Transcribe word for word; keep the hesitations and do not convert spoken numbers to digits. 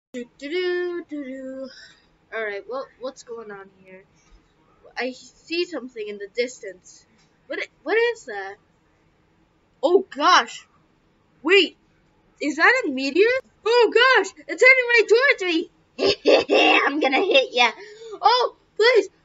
Do, do, do, do, do. All right, what what's going on here? I see something in the distance. What what is that? Oh gosh! Wait, is that a meteor? Oh gosh! It's heading right towards me. I'm gonna hit ya! Oh, please,